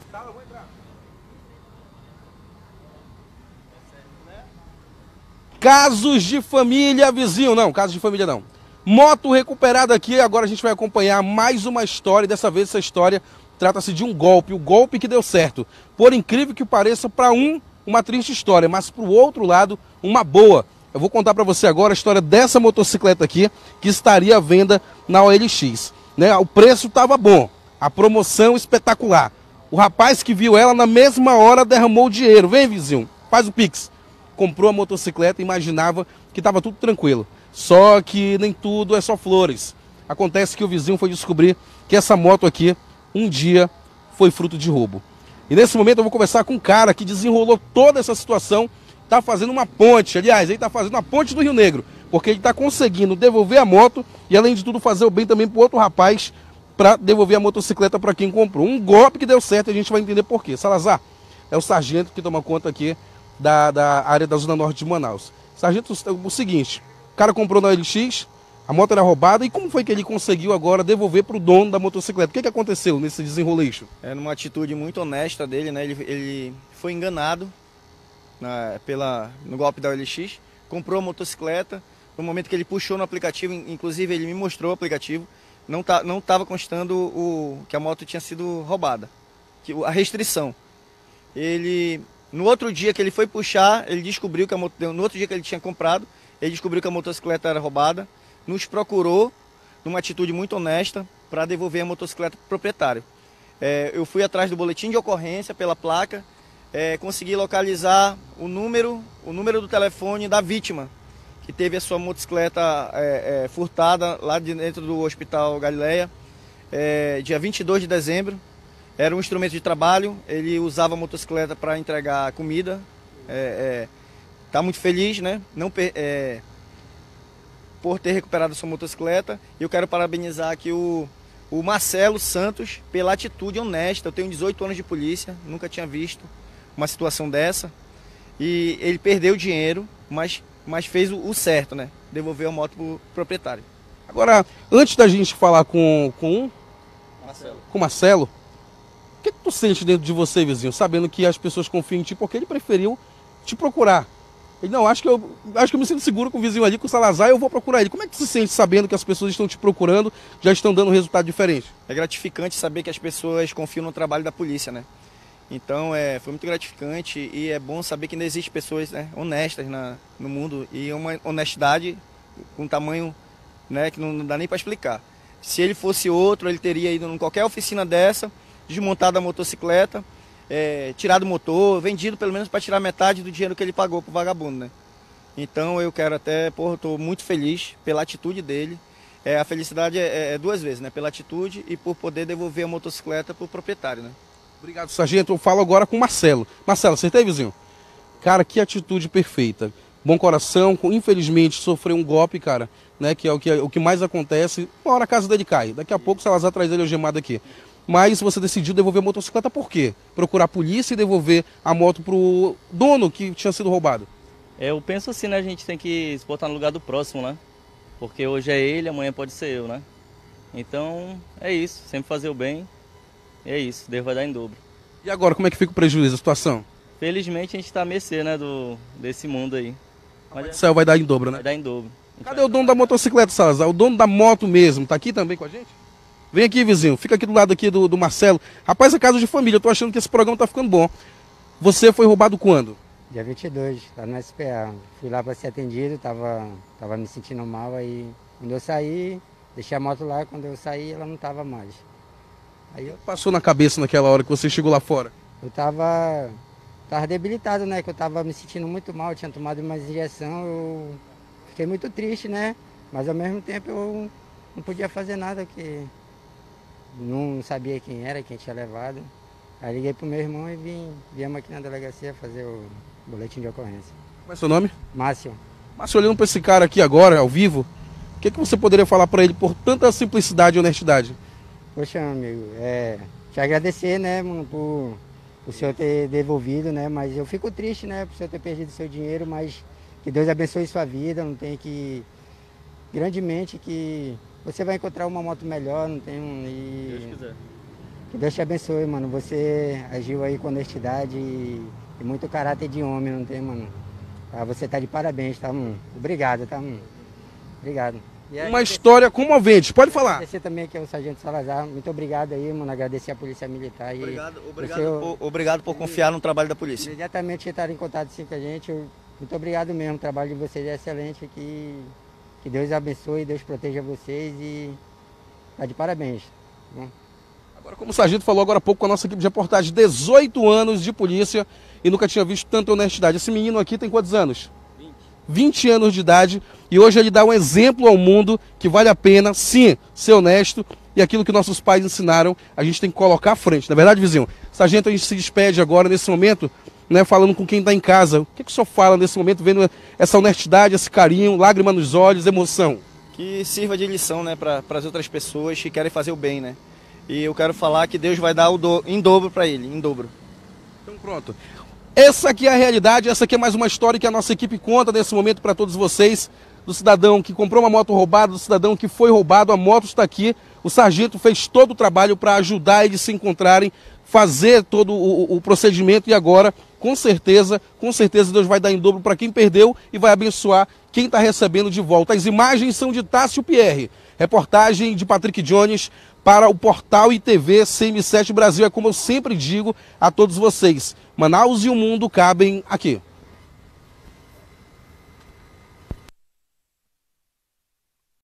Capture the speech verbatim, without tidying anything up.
Tá, eu vou entrar. Casos de família, vizinho. Não, casos de família não. Moto recuperada aqui. Agora a gente vai acompanhar mais uma história. Dessa vez essa história trata-se de um golpe. O golpe que deu certo. Por incrível que pareça, para um, uma triste história. Mas para o outro lado, uma boa. Eu vou contar para você agora a história dessa motocicleta aqui, que estaria à venda na O L X. Né? O preço estava bom. A promoção espetacular. O rapaz que viu ela na mesma hora derramou o dinheiro. Vem, vizinho, faz o Pix. Comprou a motocicleta e imaginava que estava tudo tranquilo. Só que nem tudo é só flores. Acontece que o vizinho foi descobrir que essa moto aqui, um dia, foi fruto de roubo. E nesse momento eu vou conversar com um cara que desenrolou toda essa situação, está fazendo uma ponte, aliás, ele está fazendo uma ponte do Rio Negro, porque ele está conseguindo devolver a moto e, além de tudo, fazer o bem também para o outro rapaz, para devolver a motocicleta para quem comprou. Um golpe que deu certo e a gente vai entender por quê. Salazar é o sargento que toma conta aqui Da, da área da Zona Norte de Manaus. Sargento, o seguinte, o cara comprou na O L X, a moto era roubada, e como foi que ele conseguiu agora devolver para o dono da motocicleta? O que, que aconteceu nesse desenroleixo? É numa atitude muito honesta dele, né? Ele, ele foi enganado na, pela, no golpe da O L X, comprou a motocicleta, no momento que ele puxou no aplicativo, inclusive ele me mostrou o aplicativo, não tá, não estava constando o, que a moto tinha sido roubada, que, a restrição. Ele... No outro dia que ele foi puxar, ele descobriu que a moto... No outro dia que ele tinha comprado, ele descobriu que a motocicleta era roubada, nos procurou, numa atitude muito honesta, para devolver a motocicleta para o proprietário. É, eu fui atrás do boletim de ocorrência pela placa, é, consegui localizar o número, o número do telefone da vítima, que teve a sua motocicleta é, é, furtada lá de dentro do Hospital Galileia, é, dia vinte e dois de dezembro. Era um instrumento de trabalho, ele usava a motocicleta para entregar comida. Está é, é, muito feliz, né? Não, é, por ter recuperado a sua motocicleta. E eu quero parabenizar aqui o, o Marcelo Santos pela atitude honesta. Eu tenho dezoito anos de polícia, nunca tinha visto uma situação dessa. E ele perdeu dinheiro, mas, mas fez o, o certo, né? Devolveu a moto para o proprietário. Agora, antes da gente falar com, com, Marcelo. com o Marcelo, o que, que tu sente dentro de você, vizinho, sabendo que as pessoas confiam em ti, porque ele preferiu te procurar? Ele, não, acho que, eu, acho que eu me sinto seguro com o vizinho ali, com o Salazar, eu vou procurar ele. Como é que tu se sente sabendo que as pessoas estão te procurando, já estão dando um resultado diferente? É gratificante saber que as pessoas confiam no trabalho da polícia, né? Então, é, foi muito gratificante e é bom saber que ainda existem pessoas, né, honestas na, no mundo, e uma honestidade com tamanho, né, que não dá nem para explicar. Se ele fosse outro, ele teria ido em qualquer oficina dessa, desmontado a motocicleta, é, tirado o motor, vendido pelo menos para tirar metade do dinheiro que ele pagou pro vagabundo, né? Então eu quero até, porra, estou muito feliz pela atitude dele. É, a felicidade é, é duas vezes, né? Pela atitude e por poder devolver a motocicleta pro proprietário, né? Obrigado, sargento. Eu falo agora com o Marcelo. Marcelo, acertei, vizinho? Cara, que atitude perfeita. Bom coração, infelizmente sofreu um golpe, cara, né? Que é o que, o que mais acontece. Uma hora a casa dele cai. Daqui a pouco o Salazar traz ele algemado aqui. Mas você decidiu devolver a motocicleta por quê? Procurar a polícia e devolver a moto pro dono que tinha sido roubado. Eu penso assim, né? A gente tem que se botar no lugar do próximo, né? Porque hoje é ele, amanhã pode ser eu, né? Então, é isso. Sempre fazer o bem. É isso. Deus vai dar em dobro. E agora, como é que fica o prejuízo, a situação? Felizmente a gente tá a mercê, né? Do, desse mundo aí. Mas o céu vai dar em dobro, né? Vai dar em dobro. Cadê o dono da motocicleta, Salazar? O dono da moto mesmo. Tá aqui também com a gente? Vem aqui, vizinho. Fica aqui do lado aqui do, do Marcelo. Rapaz, é casa de família. Eu tô achando que esse programa tá ficando bom. Você foi roubado quando? Dia vinte e dois, lá no S P A. Fui lá para ser atendido, tava, tava me sentindo mal. Aí, quando eu saí, deixei a moto lá. Quando eu saí, ela não tava mais. Aí eu, Passou na cabeça naquela hora que você chegou lá fora? eu tava, tava debilitado, né? Que eu tava me sentindo muito mal. Eu tinha tomado uma injeção. Eu fiquei muito triste, né? Mas ao mesmo tempo eu não podia fazer nada, porque não sabia quem era, quem tinha levado. Aí liguei pro meu irmão e vim, viemos aqui na delegacia fazer o boletim de ocorrência. Qual é o seu nome? Márcio. Márcio, olhando para esse cara aqui agora, ao vivo, o que, que você poderia falar para ele por tanta simplicidade e honestidade? Poxa, amigo, é, te agradecer, né, mano, por, por o senhor ter devolvido, né, mas eu fico triste, né, por o senhor ter perdido seu dinheiro, mas que Deus abençoe sua vida, não tem que, grandemente, que você vai encontrar uma moto melhor, não tem um... E, Deus quiser. Que Deus te abençoe, mano. Você agiu aí com honestidade e, e muito caráter de homem, não tem, mano? Ah, você tá de parabéns, tá, mano? Obrigado, tá, mano? Obrigado. E Uma história comovente, pode falar. Agradecer também aqui ao Sargento Salazar. Muito obrigado aí, mano. Agradecer a Polícia Militar. E Obrigado, obrigado, você, por, obrigado por confiar no trabalho da polícia. imediatamente estar em contato assim, com a gente. Eu, muito obrigado mesmo. O trabalho de vocês é excelente. Que, que Deus abençoe, Deus proteja vocês e tá de parabéns. Bom. Agora, como o sargento falou agora há pouco com a nossa equipe de reportagem, dezoito anos de polícia e nunca tinha visto tanta honestidade. Esse menino aqui tem quantos anos? vinte. vinte anos de idade e hoje ele dá um exemplo ao mundo que vale a pena, sim, ser honesto e aquilo que nossos pais ensinaram, a gente tem que colocar à frente. Na verdade, vizinho, sargento, a gente se despede agora nesse momento, né, falando com quem está em casa. O que, que o senhor fala nesse momento, vendo essa honestidade, esse carinho, lágrima nos olhos, emoção? Que sirva de lição, né, para as outras pessoas que querem fazer o bem, né? E eu quero falar que Deus vai dar o do, em dobro para ele, em dobro. Então pronto. Essa aqui é a realidade, essa aqui é mais uma história que a nossa equipe conta nesse momento para todos vocês, do cidadão que comprou uma moto roubada, do cidadão que foi roubado, a moto está aqui, o sargento fez todo o trabalho para ajudar eles se encontrarem, fazer todo o, o procedimento e agora, com certeza, com certeza Deus vai dar em dobro para quem perdeu e vai abençoar quem está recebendo de volta. As imagens são de Tássio Pierre, reportagem de Patrick Jones para o portal e T V C M sete Brasil. É como eu sempre digo a todos vocês, Manaus e o mundo cabem aqui.